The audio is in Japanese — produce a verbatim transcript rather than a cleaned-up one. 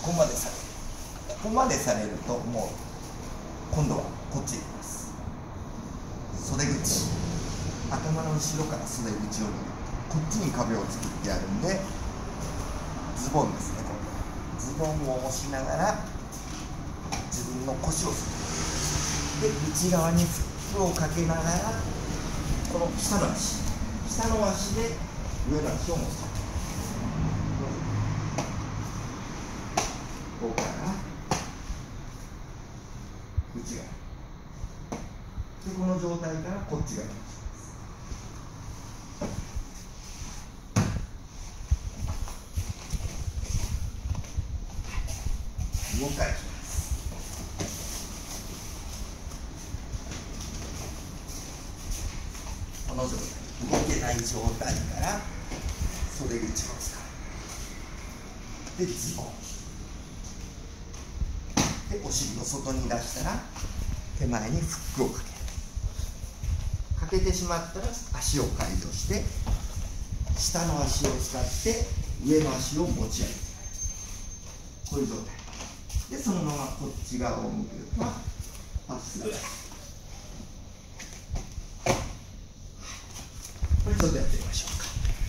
こまでされる。ここまでされるともう今度はこっち行きます。袖口、頭の後ろから袖口を見る。こっちに壁を作ってやるんで、ズボンですね。今度はズボンを押しながら自分の腰をする。で内側にフックをかけながら、この下の足下の足で上の足を持つ。ここから内側で、この状態からこっち側にします。もう一回いきます。この状態、動けない状態から袖口を使う。でズボンで、お尻を外に出したら手前にフックをかける。かけてしまったら足を解除して、下の足を使って上の足を持ち上げて、こういう状態で、そのままこっち側を向けるとパスが、これちょっとやってみましょう。